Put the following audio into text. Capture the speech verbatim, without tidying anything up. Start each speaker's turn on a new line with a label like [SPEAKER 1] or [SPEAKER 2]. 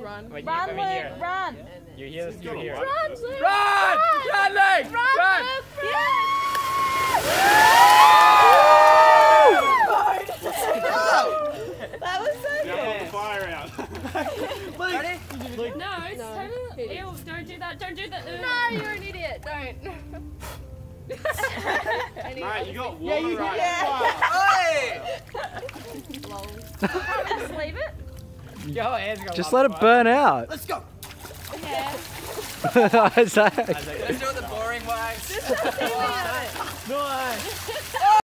[SPEAKER 1] run.
[SPEAKER 2] Like,
[SPEAKER 3] Run,
[SPEAKER 2] you,
[SPEAKER 3] Luke,
[SPEAKER 2] I mean, here.
[SPEAKER 3] run.
[SPEAKER 2] You hear this? You hear it.
[SPEAKER 3] Run, Luke.
[SPEAKER 2] Run! Run, Luke!
[SPEAKER 3] Run,
[SPEAKER 2] Run!
[SPEAKER 3] Luke, run. That was so
[SPEAKER 4] Now
[SPEAKER 3] good.
[SPEAKER 4] put the fire out.
[SPEAKER 2] Ready?
[SPEAKER 1] No, it's
[SPEAKER 3] No.
[SPEAKER 1] totally. Ew, don't do that. Don't do that. Ew.
[SPEAKER 3] No, you're an idiot. Don't.
[SPEAKER 4] Mate, you got water right.
[SPEAKER 3] Just leave it.
[SPEAKER 2] Your hands go
[SPEAKER 5] Just
[SPEAKER 2] up,
[SPEAKER 5] let it
[SPEAKER 2] right?
[SPEAKER 5] burn out.
[SPEAKER 2] Let's go.
[SPEAKER 3] Yeah.
[SPEAKER 5] Isaac.
[SPEAKER 2] Let's do the boring wax.
[SPEAKER 3] Just a few minutes.
[SPEAKER 2] Nice.